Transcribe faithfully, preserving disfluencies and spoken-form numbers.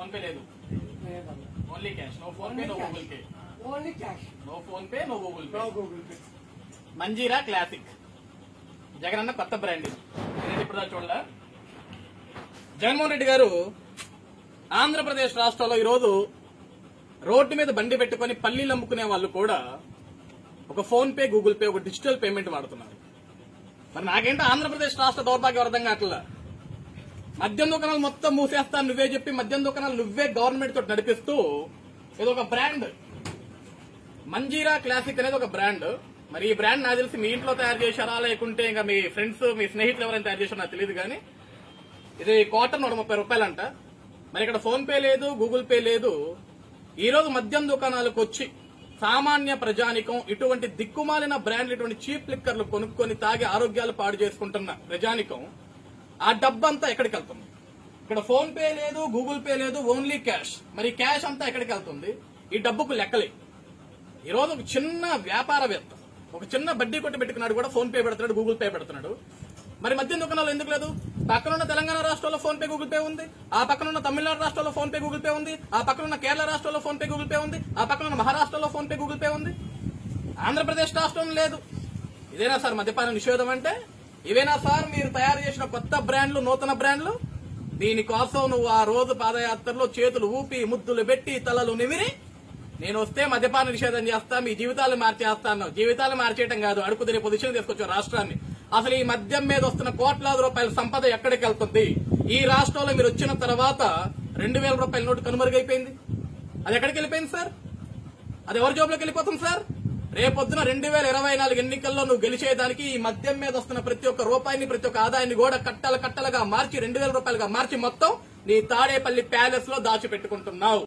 Phone pay లేదు, only cash. No PhonePe, no Google pay. Only cash. No PhonePe, no Google pay. No Google pay. Manjeera classic Jagan అన్న కొత్త brand ఇది. నేనైతే ఇప్పుడు దాకా చూడలే. జగన్మోహన్ రెడ్డి గారు ఆంధ్రప్రదేశ్ రాష్ట్రంలో ఈరోజు రోడ్డు మీద బండి పెట్టుకుని పల్లీలు అమ్ముకునే వాళ్ళు కూడా ఒక ఫోన్ పే, గూగుల్ పే, ఒక డిజిటల్ పేమెంట్ వాడుతున్నారు. మరి నాకేంటో ఆంధ్రప్రదేశ్ రాష్ట్ర దౌర్భాగ్యం అర్థం కావట్లా. మద్యం దుకాణాలు మొత్తం మూసేస్తాను నువ్వే చెప్పి మద్యం దుకాణాలు నువ్వే గవర్నమెంట్ తోటి నడిపిస్తూ ఇది ఒక బ్రాండ్ మంజీరా క్లాసిక్ అనేది ఒక బ్రాండ్. మరి ఈ బ్రాండ్ నాకు తెలిసి మీ ఇంట్లో తయారు చేశారా లేకుంటే ఇంకా మీ ఫ్రెండ్స్ మీ స్నేహితులు ఎవరైనా తయారు చేశారో నాకు తెలియదు కానీ ఇది కాటన్ నూట ముప్పై రూపాయలంట. మరి ఇక్కడ ఫోన్ పే లేదు, గూగుల్ పే లేదు. ఈ రోజు మద్యం దుకాణాలకు వచ్చి సామాన్య ప్రజానికం ఇటువంటి దిక్కుమాలిన బ్రాండ్లు ఇటువంటి చీప్ లిక్కర్లు కొనుక్కొని తాగి ఆరోగ్యాలు పాడు చేసుకుంటున్న ప్రజానికం ఆ డబ్బంతా ఎక్కడికి వెళ్తుంది? ఇక్కడ ఫోన్ పే లేదు, గూగుల్ పే లేదు, ఓన్లీ క్యాష్. మరి క్యాష్ అంతా ఎక్కడికి వెళ్తుంది? ఈ డబ్బుకు లెక్కలే. ఈ రోజు ఒక చిన్న వ్యాపారవేత్త ఒక చిన్న బడ్డీ కొట్టి పెట్టుకున్నాడు కూడా ఫోన్ పే పెడుతున్నాడు, గూగుల్ పే పెడుతున్నాడు. మరి మద్యం దుకాణాలు ఎందుకు లేదు? పక్కనున్న తెలంగాణ రాష్ట్రంలో ఫోన్ పే, గూగుల్ పే ఉంది. ఆ పక్కనున్న తమిళనాడు రాష్ట్రంలో ఫోన్ పే, గూగుల్ పే ఉంది. ఆ పక్కనున్న కేరళ రాష్ట్రంలో ఫోన్ పే, గూగుల్ పే ఉంది. ఆ పక్కనున్న మహారాష్ట్రలో ఫోన్ పే, గూగుల్ పే ఉంది. ఆంధ్రప్రదేశ్ రాష్ట్రం లేదు. ఇదేనా సార్ మద్యపాన నిషేధం అంటే? ఇవేనా సార్ మీరు తయారు చేసిన కొత్త బ్రాండ్లు, నూతన బ్రాండ్లు? దీనికోసం నువ్వు ఆ రోజు పాదయాత్రలో చేతులు ఊపి ముద్దులు పెట్టి తలలు నిమిరి నేను వస్తే మద్యపాన నిషేధం చేస్తా, మీ జీవితాలు మార్చేస్తా అన్నావు. జీవితాలు మార్చేయటం కాదు, అడుగు తినే పొజిషన్ తీసుకొచ్చావు రాష్ట్రాన్ని. అసలు ఈ మద్యం మీద వస్తున్న కోట్లాది రూపాయల సంపద ఎక్కడికి వెళ్తుంది? ఈ రాష్ట్రంలో మీరు వచ్చిన తర్వాత రెండు వేల రూపాయల నోటు కనుమరుగైపోయింది. అది ఎక్కడికి వెళ్ళిపోయింది సార్? అది ఎవరి జోబులోకి వెళ్ళిపోతుంది సార్? రేపొద్దున రెండు వేల ఇరవై నాలుగు ఎన్నికల్లో నువ్వు గెలిచేదానికి ఈ మద్యం మీద వస్తున్న ప్రతి ఒక్క రూపాయిని, ప్రతి ఒక్క ఆదాయాన్ని కూడా కట్టల కట్టలుగా మార్చి రెండు వేల రూపాయలుగా మార్చి మొత్తం నీ తాడేపల్లి ప్యాలెస్ లో దాచిపెట్టుకుంటున్నావు.